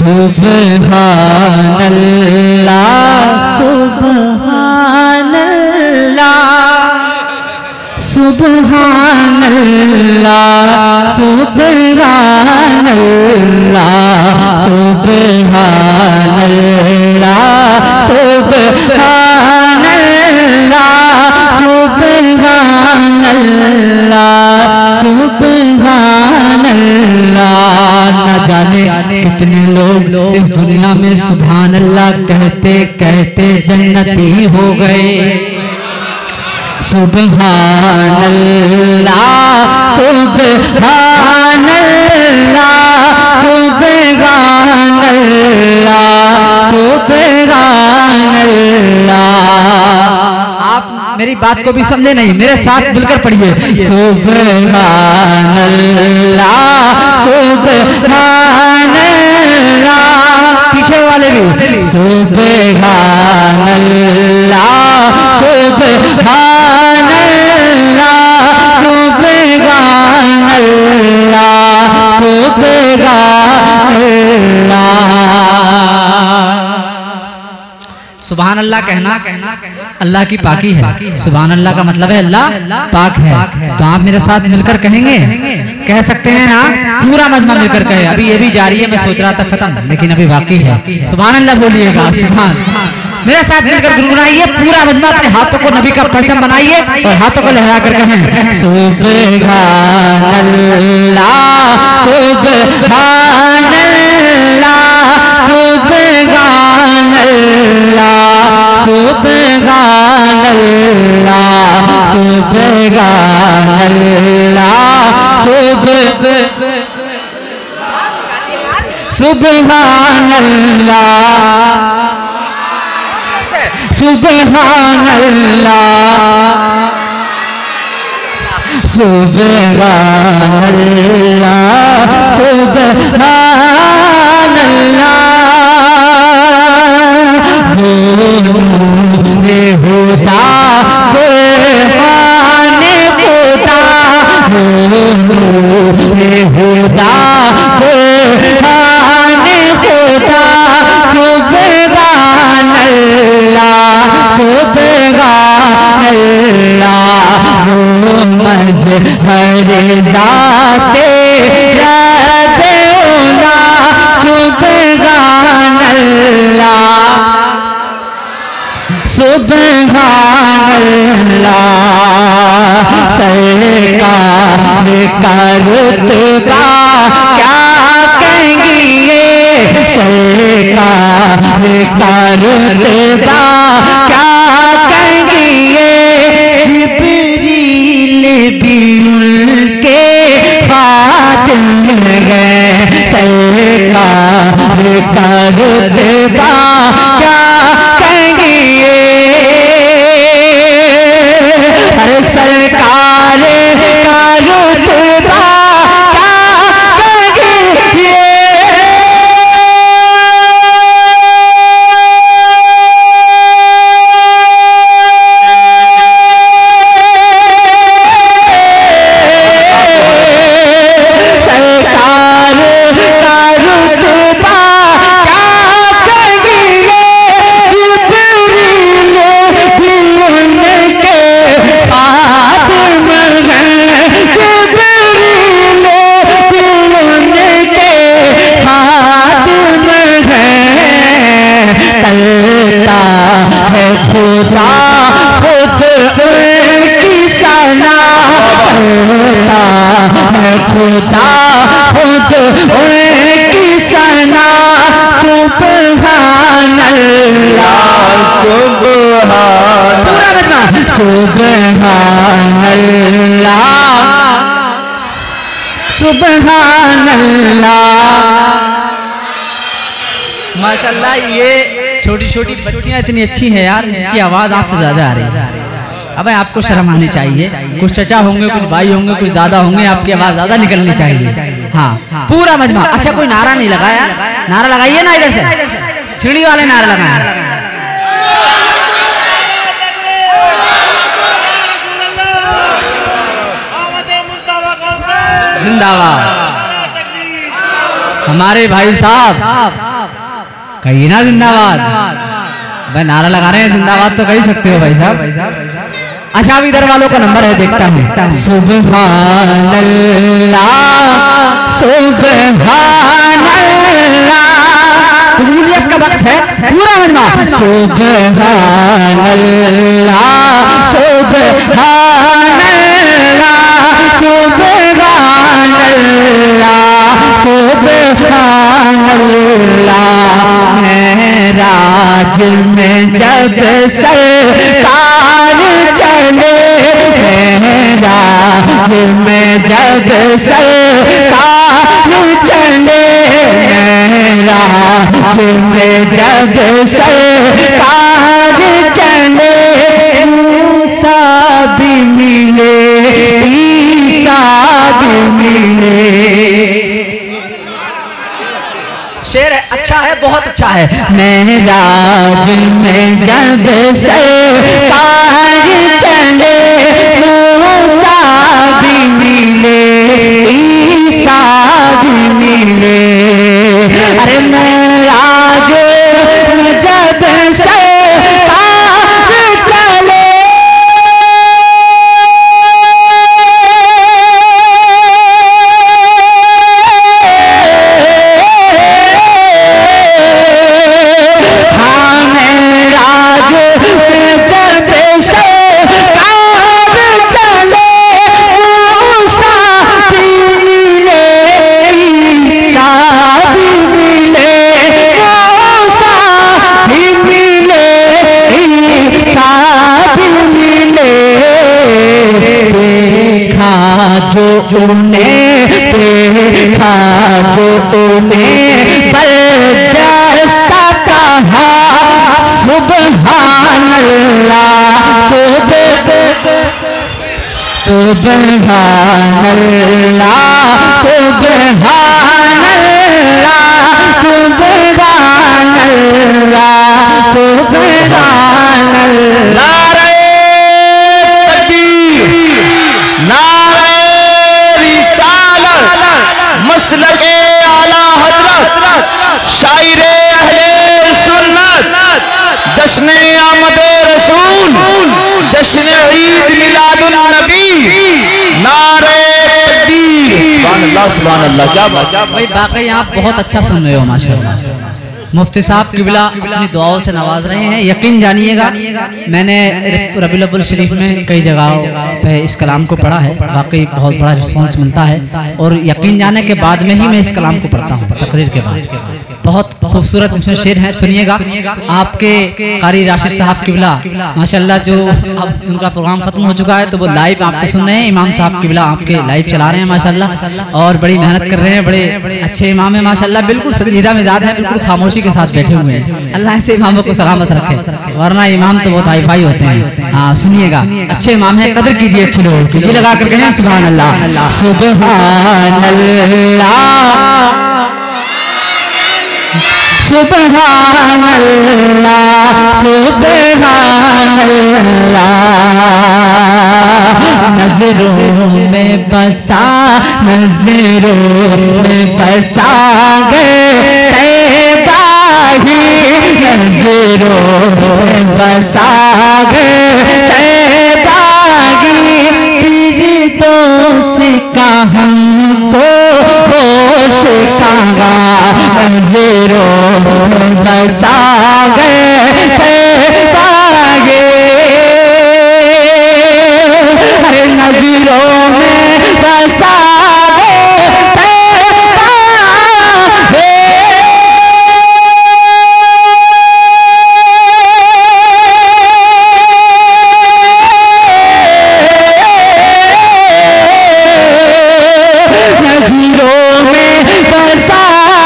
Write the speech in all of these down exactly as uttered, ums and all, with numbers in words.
सुब्हानल्लाह सुब्हानल्लाह सुब्हानल्लाह सुब्हानल्लाह सुब्हानल्लाह सुब्हानल्लाह सुब्हानल्लाह सुब्हानल्लाह। न जाने कितने लोग इस दुनिया में सुभान अल्लाह कहते कहते जन्नती हो गए। सुब्हानल्लाह सुब्हानल्लाह सुब्हानल्लाह सुब्हानल्लाह। आप मेरी बात को भी समझे नहीं, मेरे साथ मिलकर पढ़िए। सुब्हानल्लाह सुब्हानल्लाह, पीछे वाले भी सुब्हानल्लाह सुब्हानल्लाह सुब्हानल्लाह सुब्हानल्लाह। सुभान अल्लाह कहना अल्लाह की पाकी है। सुभान अल्लाह का मतलब है अल्लाह पाक है। तो आप मेरे साथ मिलकर कहेंगे, कह सकते हैं आप, पूरा मजमा मिलकर कहे। अभी ये भी जारी है, मैं सोच रहा था खत्म, लेकिन अभी बाकी है। सुभान अल्लाह बोलिएगा। सुभान, मेरे साथ मिलकर गुनगुनाइए पूरा मजमा। अपने हाथों को नबी का परचम बनाइए और हाथों को लहरा कर कहें सुभान अल्लाह सुभान अल्लाह सुभान अल्लाह सुभान अल्लाह सुभान अल्लाह सुभान अल्लाह सुभान अल्लाह सुभान अल्लाह सुभान अल्लाह। हो नूरे खुदा कुर्बान खुदा, हो नूरे खुदा कुर्बान खुदा, सुभान अल्लाह सुभान अल्लाह। वो मज़हर ज़ाते रब्बुना, सुभान अल्लाह सुभान अल्लाह। सरकार का रुतबा क्या कहेंगे ये, सरकार का रुतबा क्या कहेंगे ये। जिब्रील भी उनके खातिम गए, सरकार का रुतबा क्या कहेंगे ये। अरे सरकार का रुतबा क्या कहेंगे ये। खुदा खुद उनकी सना होता है, खुदा खुद उनकी सना। सुभान अल्लाह सुभान, पूरा बजना सुभान अल्लाह सुभान अल्लाह। माशाल्लाह, ये छोटी छोटी बच्चियां इतनी अच्छी हैं यार, इनकी आवाज आपसे ज्यादा आ रही है। अब आपको शर्म आनी चाहिए। कुछ चचा होंगे, कुछ भाई होंगे, कुछ दादा होंगे, आपकी आवाज ज्यादा निकलनी चाहिए। हाँ, पूरा मजमा। अच्छा, कोई नारा नहीं लगाया? नारा लगाइए ना, इधर से सीढ़ी वाले नारा लगाए। जिंदाबाद। हमारे भाई साहब कहिए ना जिंदाबाद। भाई नारा लगा रहे हैं जिंदाबाद तो कह सकते हो भाई साहब। अच्छा अब इधर वालों का नंबर है, देखता हूँ। सुभान अल्लाह सुभान अल्लाह, कबूलियत का वक्त है, पूरा मजमा। सुभान अल्लाह सुभान अल्लाह सुभान अल्लाह सुभान अल्लाह। मेराज में जब सरकार चले, मेराज में जब सरकार चले, मेराज में जब सरकार चले, मूसा भी मिले ईसा भी मिले। शेर है, अच्छा है, बहुत अच्छा है। मेराज में जब सरकार चले, मूसा भी मिले ईसा भी मिले। अरे मेराज में जब सरकार चले, जो उन्हें देखा, जो उन्हें बर्जस्ता कहा, सुभान अल्लाह सुभान अल्लाह सुभान अल्लाह सुभान अल्लाह सुभान अल्लाह। मसलके आला हजरत शायरे अहले सुन्नत, जश्न आमदे रसूल, जश्न ईद मिलादुन नबी, नारे तकबीर। सुभान अल्लाह सुभान अल्लाह। क्या बात भाई, वाकई आप बहुत अच्छा सुन रहे हो माशाअल्लाह। मुफ्ती साहब किबला अपनी दुआओं से नवाज रहे हैं। यकीन जानिएगा, मैंने रबीउल अव्वल शरीफ में कई जगहों पे इस कलाम को पढ़ा है, वाकई बहुत बड़ा रिस्पॉन्स मिलता है। और यकीन जाने के बाद में ही मैं इस कलाम को पढ़ता हूँ, तकरीर के बाद। बहुत खूबसूरत इसमें शेर हैं, सुनिएगा। आपके कारी राशिद साहब किबला माशाअल्लाह, जो अब उनका प्रोग्राम खत्म हो चुका है तो वो लाइव आपको सुन रहे हैं। इमाम साहब किबला आपके लाइव चला रहे हैं माशाअल्लाह, और बड़ी मेहनत कर रहे हैं। बड़े अच्छे इमाम है माशाअल्लाह, बिल्कुल संजीदा मिजाज है, बिल्कुल खामोशी के साथ बैठे हुए हैं। अल्लाह से इमामों को सलामत रखे, वरना इमाम तो बहुत हाई फाई होते हैं। हाँ सुनिएगा, अच्छे इमाम है, कदर कीजिए अच्छे लोगों की। ये लगा कर कहें सुभान अल्लाह सुभान अल्लाह सुभान अल्लाह सुभान अल्लाह। नजरों में बसा, नजरों में बसा गए तैबा ही, नजरों में बसा गए तैबा ही। फिर दोस्त का हमको होश कहा, नजरों में बसा गए तैबा ही। अरे नजरों में बसा गए तैबा ही। नजरों में बसा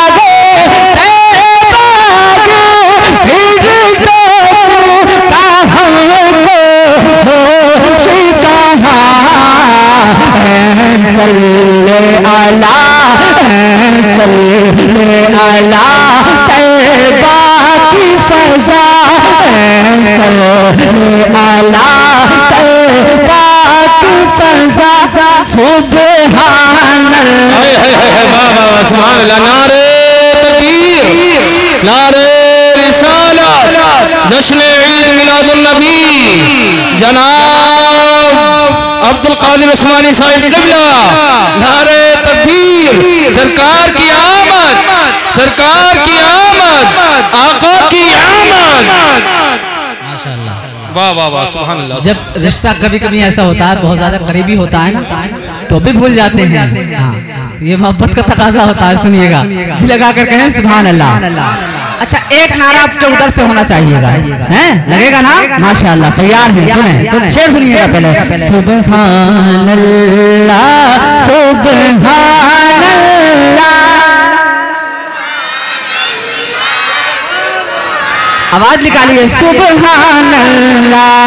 सल्ले अला सल्ले अला तैबा की फज़ा, सल्ले अला तैबा की फज़ा। सुभान अल्लाह। नारे तकबीर, नारे रिसालत, जश्न ईद मिलादुन नबी जनाब अब्दुल कादिर उस्मानी साहिब क़िबला। नारे तकबीर, सरकार की आमद, सरकार की आमद, आका की आमद। माशाअल्लाह, वाह वाह वाह, सुभान अल्लाह। जब रिश्ता कभी कभी ऐसा होता है, बहुत ज्यादा करीबी होता है ना, तो भी भूल जाते हैं। हाँ, ये मोहब्बत का तकाजा होता है। सुनिएगा, जी लगा कर कहें सुभान अल्लाह। अच्छा, एक नारा आपके उधर से होना चाहिएगा, हैं? लगेगा ना? माशाअल्लाह, तैयार है। सुने, शेर सुनिएगा पहले। सुभान अल्लाह, सुभान अल्लाह। आवाज निकालिए, सुभान अल्लाह,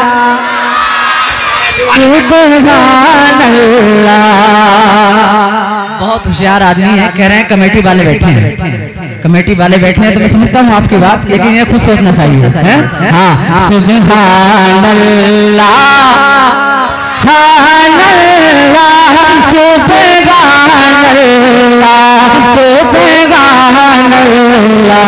सुभान अल्लाह। बहुत होशियार आदमी है, कह रहे हैं कमेटी वाले बैठे हैं, कमेटी वाले बैठे हैं, तो मैं समझता हूँ आपकी बात, लेकिन ये खुद सोचना चाहिए, है? हाँ, सुभान अल्लाह, सुभान अल्लाह, सुभान अल्लाह, सुभान अल्लाह।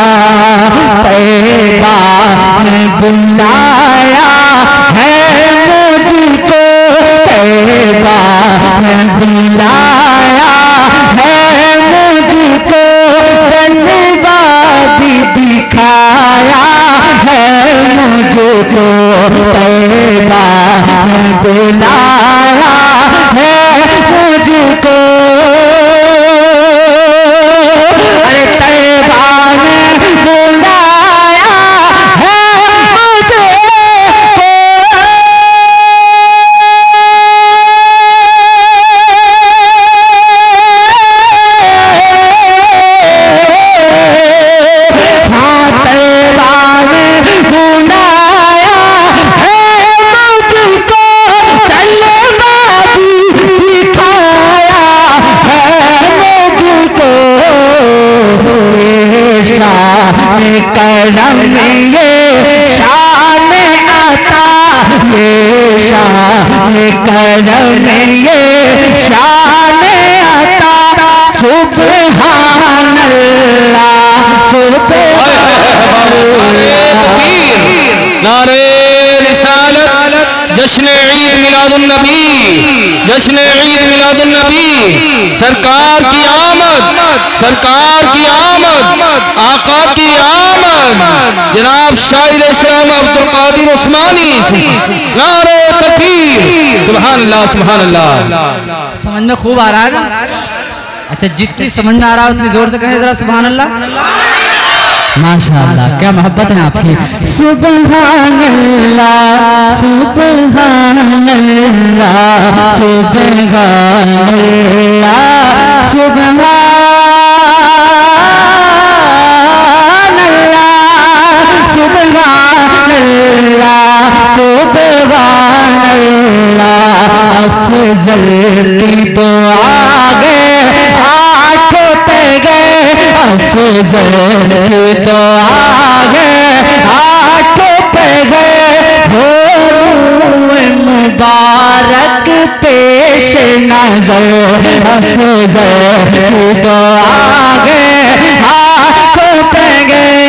तैबा ने बुलाया है मुझको, तैबा ने बुलाया है मुझको, जलवा भी दिखाया है मुझको, तैबा ने बुलाया है मुझको। अरे तैबा ने बुलाया है मुझको। हाँ, तैबा ने बुलाया है मुझको, जलवा भी दिखाया है मुझको। शान करम ये शान आता, ये शान करम ये शान आता। सुभान अल्लाह, सुभान अल्लाह। नारे रिसालत, जश्न ईद मिलादुन नबी, जश्न ईद मिलादुन नबी। सरकार की आमद, सरकार की आमद, आका की आमद, जनाब शाहिद इस्लाम अब्दुल कादिर उस्मानी। नारे तकबीर, सुभान अल्लाह, सुभान अल्लाह। समझ में खूब आ रहा है ना? अच्छा, जितनी समझ में आ रहा है उतनी जोर से कहें जरा सुभान अल्लाह। माशाअल्लाह, क्या मोहब्बत है आपकी। सुभान अल्लाह, सुभान अल्लाह, सुभान अल्लाह, सुभान अल्लाह, सुभान अल्लाह, सुभान अल्लाह। अफजल की दुआ गे आठों पे गए, अफजल की दुआ गे आठों पे गए। हो मुबारक पेश नजर, अफजल की दुआ गे आठों पे गए।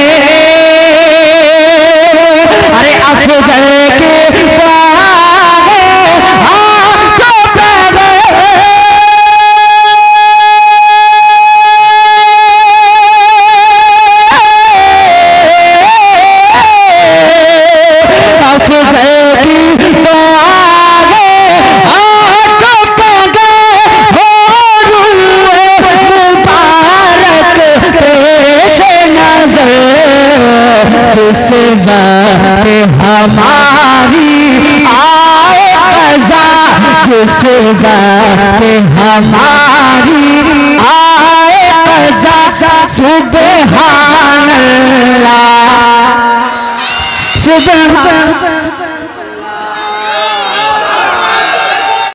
अरे अफजल की दुआ गे आठों पे गए। हमारी आए कज़ा, जिस बात हमारी आए कज़ा।